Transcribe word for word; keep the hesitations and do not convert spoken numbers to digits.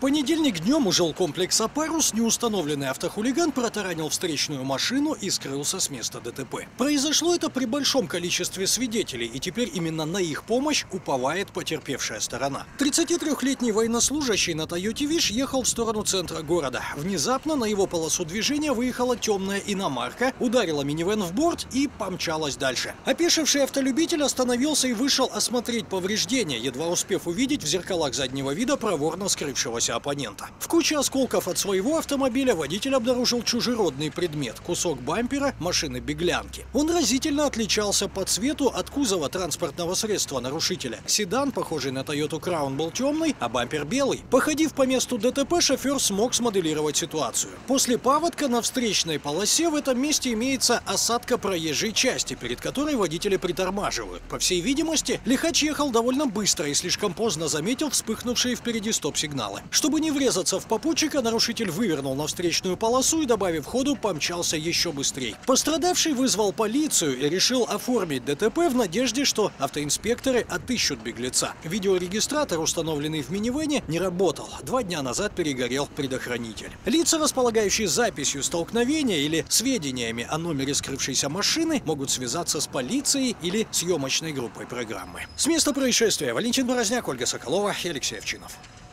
понедельник днем у жилкомплекса «Парус» неустановленный автохулиган протаранил встречную машину и скрылся с места ДТП. Произошло это при большом количестве свидетелей, и теперь именно на их помощь уповает потерпевшая сторона. тридцатитрёхлетний военнослужащий на Тойоте Виш ехал в сторону центра города. Внезапно на его полосу движения выехала темная иномарка, ударила минивэн в борт и помчалась дальше. Опешивший автолюбитель остановился и вышел осмотреть повреждения, едва успев увидеть в зеркалах заднего вида проворно скрывшегося оппонента. В куче осколков от своего автомобиля водитель обнаружил чужеродный предмет – кусок бампера машины-беглянки. Он разительно отличался по цвету от кузова транспортного средства нарушителя. Седан, похожий на Toyota Crown, был темный, а бампер белый. Походив по месту ДТП, шофер смог смоделировать ситуацию. После паводка на встречной полосе в этом месте имеется осадка проезжей части, перед которой водители притормаживают. По всей видимости, лихач ехал довольно быстро и слишком поздно заметил вспыхнувшие впереди стоп-сигналы. Чтобы не врезаться в попутчика, нарушитель вывернул на встречную полосу и, добавив ходу, помчался еще быстрее. Пострадавший вызвал полицию и решил оформить ДТП в надежде, что автоинспекторы отыщут беглеца. Видеорегистратор, установленный в минивэне, не работал. Два дня назад перегорел предохранитель. Лица, располагающие записью столкновения или сведениями о номере скрывшейся машины, могут связаться с полицией или съемочной группой программы. С места происшествия Валентин Борозняк, Ольга Соколова и Алексей Овчинов.